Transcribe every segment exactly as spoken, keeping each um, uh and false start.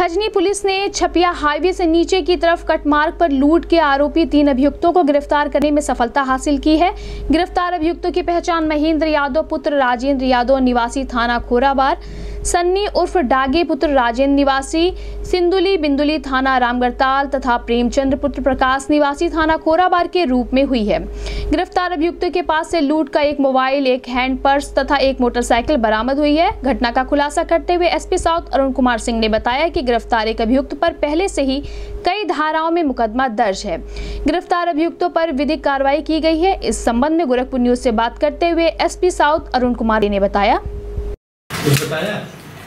Khajni police ने छपिया highway से नीचे की तरफ कट मार्ग पर लूट के आरोपी तीन अभियुक्तों को गिरफ्तार करने में सफलता हासिल की है। गिरफ्तार अभियुक्तों की पहचान महेंद्र यादव पुत्र राजेंद्र यादव निवासी थाना खोराबार, सन्नी उर्फ डागे पुत्र राजेंद्र निवासी सिंदुली बिंदुली थाना रामगढ़ताल तथा प्रेमचंद्र पुत्र प्रकाश निवासी थाना खोराबार के रूप में हुई है। गिरफ्तार अभियुक्तों के पास से लूट का एक मोबाइल, एक हैंड पर्स तथा एक मोटरसाइकिल बरामद हुई है। घटना का खुलासा करते हुए एसपी साउथ अरुण कुमार सिंह ने बताया कि गिरफ्तार एक अभियुक्त पर पहले से ही कई धाराओं में मुकदमा दर्ज है। गिरफ्तार अभियुक्तों पर विधिक कार्रवाई की गई है। इस संबंध में गोरखपुर न्यूज से बात करते हुए एसपी साउथ अरुण कुमार ने बताया कुछ बताया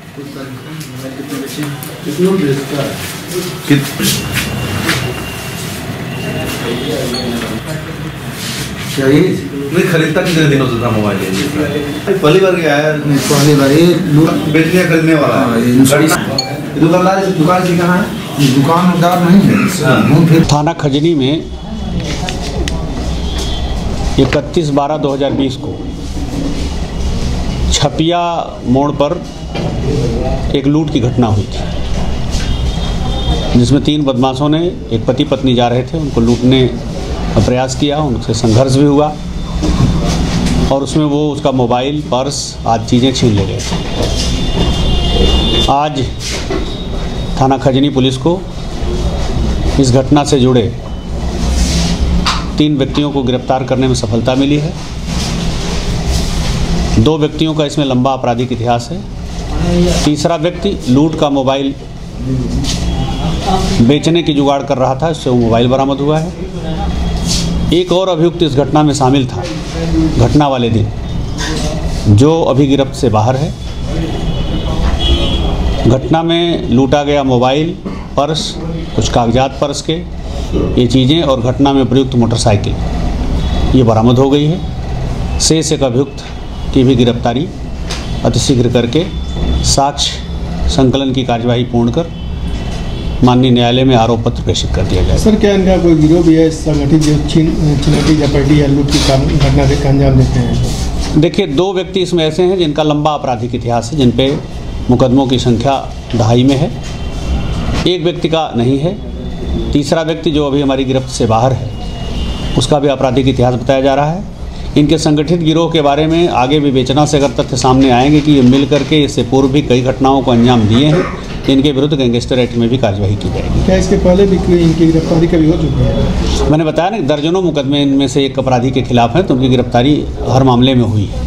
नहीं खरीदता कितने दिनों से था मोबाइल? पहली बार गया है, पहली बार ये बेचने खरीदने वाला दुकानदार दुकान की कहाँ है? दुकानदार नहीं है। थाना खजनी में इकतीस बारह दो हजार बीस को छपिया मोड़ पर एक लूट की घटना हुई थी, जिसमें तीन बदमाशों ने एक पति पत्नी जा रहे थे, उनको लूटने का प्रयास किया, उनसे संघर्ष भी हुआ और उसमें वो उसका मोबाइल, पर्स आदि चीज़ें छीन ले गए थे। आज थाना खजनी पुलिस को इस घटना से जुड़े तीन व्यक्तियों को गिरफ्तार करने में सफलता मिली है। दो व्यक्तियों का इसमें लंबा आपराधिक इतिहास है। तीसरा व्यक्ति लूट का मोबाइल बेचने की जुगाड़ कर रहा था, इससे वो मोबाइल बरामद हुआ है। एक और अभियुक्त इस घटना में शामिल था घटना वाले दिन, जो अभी गिरफ्त से बाहर है। घटना में लूटा गया मोबाइल, पर्स, कुछ कागजात पर्स के ये चीज़ें और घटना में प्रयुक्त मोटरसाइकिल ये बरामद हो गई है। शेष एक अभियुक्त की भी गिरफ्तारी अतिशीघ्र करके साक्ष्य संकलन की कार्यवाही पूर्ण कर माननीय न्यायालय में आरोप पत्र प्रेषित कर दिया जाए। सर, क्या इनका कोई गिरोह भी है संगठित जो छीन छिनौती झपटी या लूट की घटना के अंजाम देते हैं? देखिए, दो व्यक्ति इसमें ऐसे हैं जिनका लंबा आपराधिक इतिहास है, जिन पे मुकदमों की संख्या ढाई में है। एक व्यक्ति का नहीं है। तीसरा व्यक्ति जो अभी हमारी गिरफ्त से बाहर है, उसका भी आपराधिक इतिहास बताया जा रहा है। इनके संगठित गिरोह के बारे में आगे विवेचना से अगर तथ्य सामने आएंगे कि ये मिल करके इससे पूर्व भी कई घटनाओं को अंजाम दिए हैं, तो इनके विरुद्ध गैंगस्टर एक्ट में भी कार्यवाही की जाएगी। क्या इसके पहले भी इनकी गिरफ्तारी कभी हो चुकी है? मैंने बताया ना, दर्जनों मुकदमे इनमें से एक अपराधी के खिलाफ हैं, तो उनकी गिरफ्तारी हर मामले में हुई है।